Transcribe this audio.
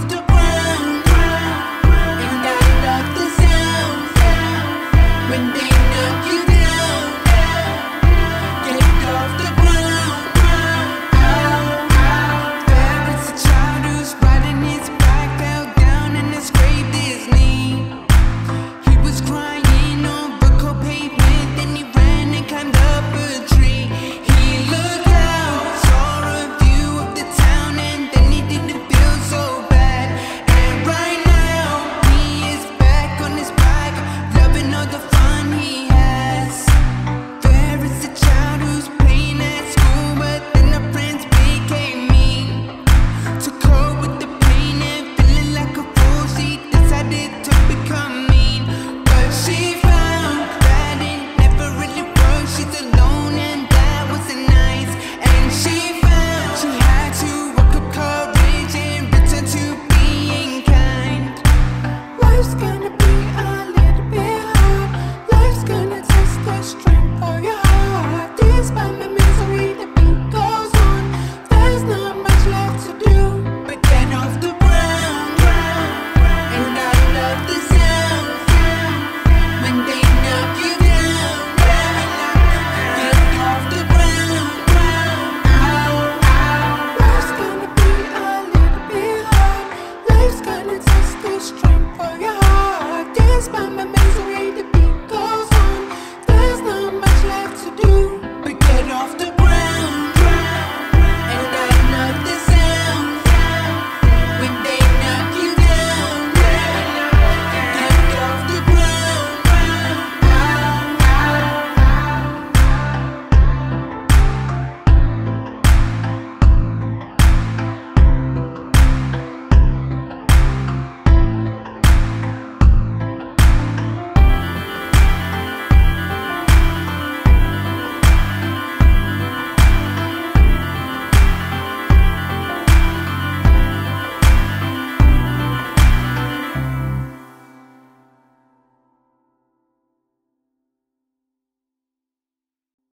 the ground. And I love the sound when they knock you down. Get off the ground. There is a child who's riding his bike, fell down and has scraped his knee. He was crying over cold pavement, then he ran and climbed up a tree. He looked out, saw a view of the town, and then he didn't feel so bad. And right now, he is back on his bike, loving all the fun he has. There is a child who's playing at school, but then her friends became mean. To cope with the pain and feeling like a fool, she decided to become mean. But she found that it never really worked. She's alone and that wasn't nice. And she found she had to work up courage and return to being kind. Life's gonna be a little bit hard. Life's gonna test the strength of your heart. Despite my misery, the beat goes on. There's not much left to do but get off the ground. And I love the sound when they knock you down. Get off the ground. Life's gonna be a little bit hard. Life's gonna test the strength of your heart. Despite my misery,